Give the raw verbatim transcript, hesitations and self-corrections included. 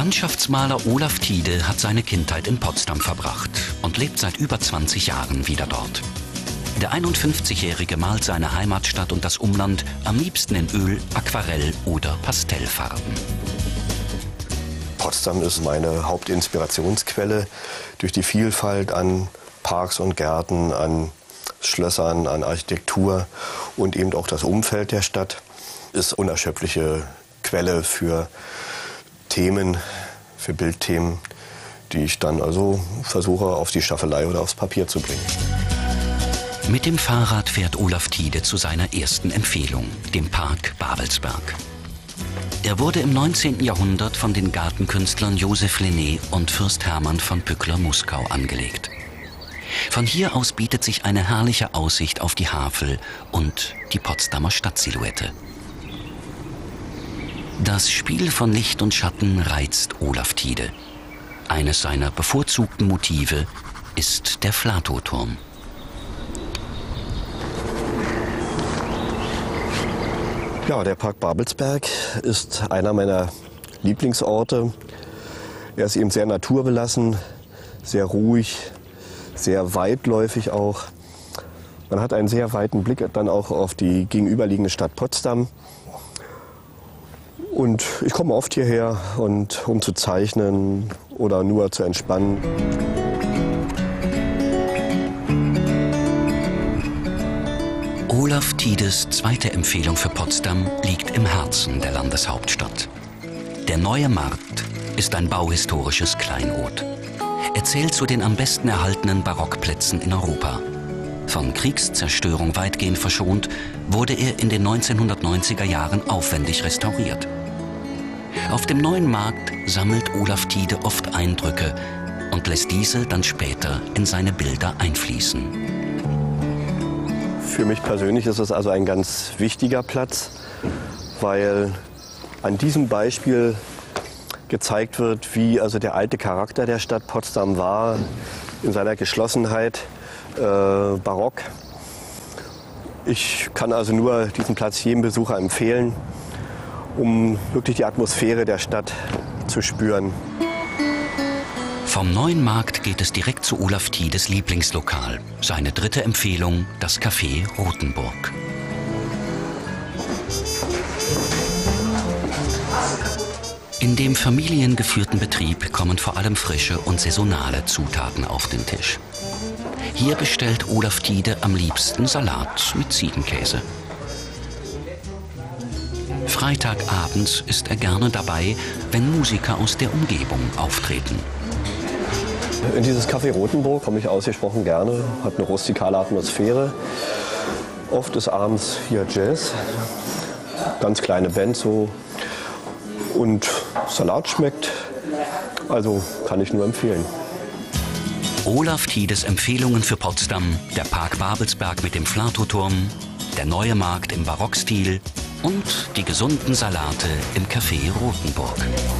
Landschaftsmaler Olaf Tiede hat seine Kindheit in Potsdam verbracht und lebt seit über zwanzig Jahren wieder dort. Der einundfünfzigjährige malt seine Heimatstadt und das Umland am liebsten in Öl, Aquarell oder Pastellfarben. Potsdam ist meine Hauptinspirationsquelle durch die Vielfalt an Parks und Gärten, an Schlössern, an Architektur und eben auch das Umfeld der Stadt ist unerschöpfliche Quelle für Themen, für Bildthemen, die ich dann also versuche auf die Staffelei oder aufs Papier zu bringen. Mit dem Fahrrad fährt Olaf Tiede zu seiner ersten Empfehlung, dem Park Babelsberg. Er wurde im neunzehnten Jahrhundert von den Gartenkünstlern Joseph Lenné und Fürst Hermann von Pückler-Muskau angelegt. Von hier aus bietet sich eine herrliche Aussicht auf die Havel und die Potsdamer Stadtsilhouette. Das Spiel von Licht und Schatten reizt Olaf Tiede. Eines seiner bevorzugten Motive ist der Flatow-Turm. Ja, der Park Babelsberg ist einer meiner Lieblingsorte. Er ist eben sehr naturbelassen, sehr ruhig, sehr weitläufig auch. Man hat einen sehr weiten Blick dann auch auf die gegenüberliegende Stadt Potsdam. Und ich komme oft hierher, und, um zu zeichnen oder nur zu entspannen. Olaf Tiedes zweite Empfehlung für Potsdam liegt im Herzen der Landeshauptstadt. Der Neue Markt ist ein bauhistorisches Kleinod. Er zählt zu den am besten erhaltenen Barockplätzen in Europa. Von Kriegszerstörung weitgehend verschont, wurde er in den neunzehnhundertneunziger Jahren aufwendig restauriert. Auf dem Neuen Markt sammelt Olaf Tiede oft Eindrücke und lässt diese dann später in seine Bilder einfließen. Für mich persönlich ist es also ein ganz wichtiger Platz, weil an diesem Beispiel gezeigt wird, wie also der alte Charakter der Stadt Potsdam war, in seiner Geschlossenheit, äh, barock. Ich kann also nur diesen Platz jedem Besucher empfehlen, um wirklich die Atmosphäre der Stadt zu spüren. Vom Neuen Markt geht es direkt zu Olaf Tiedes Lieblingslokal. Seine dritte Empfehlung, das Café Rothenburg. In dem familiengeführten Betrieb kommen vor allem frische und saisonale Zutaten auf den Tisch. Hier bestellt Olaf Tiede am liebsten Salat mit Ziegenkäse. Freitagabends ist er gerne dabei, wenn Musiker aus der Umgebung auftreten. In dieses Café Rothenburg komme ich ausgesprochen gerne, hat eine rustikale Atmosphäre. Oft ist abends hier Jazz, ganz kleine Band so. Und Salat schmeckt, also kann ich nur empfehlen. Olaf Tiedes Empfehlungen für Potsdam: der Park Babelsberg mit dem Flatow-Turm, der Neue Markt im Barockstil und die gesunden Salate im Café Rothenburg.